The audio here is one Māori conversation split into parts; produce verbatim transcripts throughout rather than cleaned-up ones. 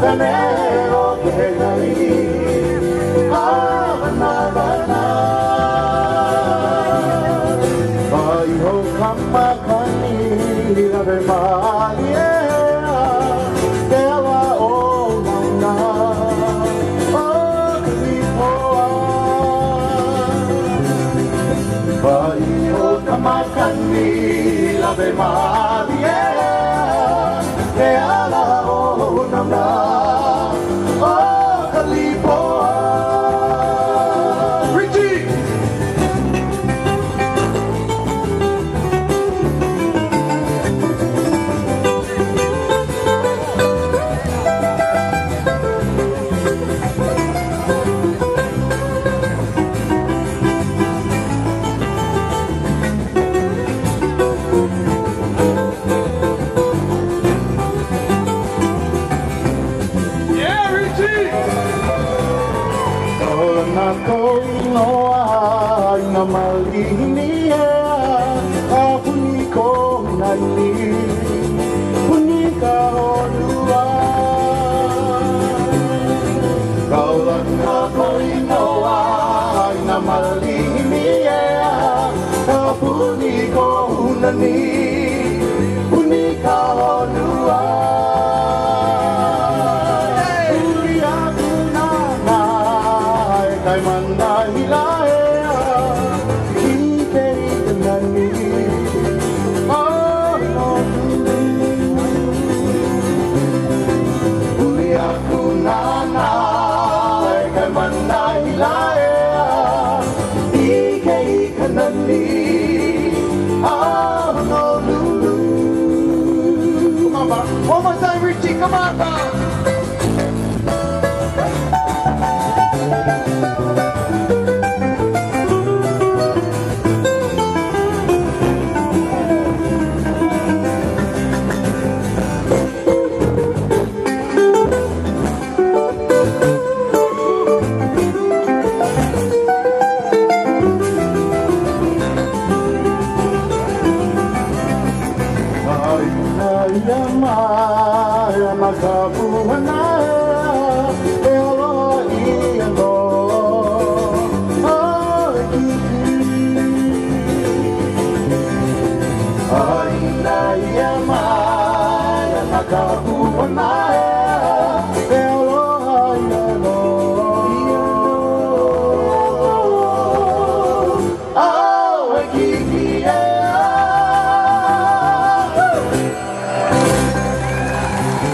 Kanero ke nai Havanavana Vai ho kamakani Rave malie Te awa o mauna O kilipoa Vai ho kamakani Rave malie Te awa o mauna O kilipoa Richie! Koinoa ina malini e a puni ko nani puni ka honua Kaulana koinoa ina malini e a puni ko nani puni ka honua Kai mana hilaya Ike nani Oh no Uli aku nana Kai mana hilaya Ike nani Oh no lulu Come on, Bob. One more time, Richie. Come on, Bob.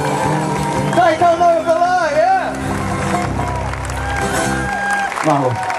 Wow.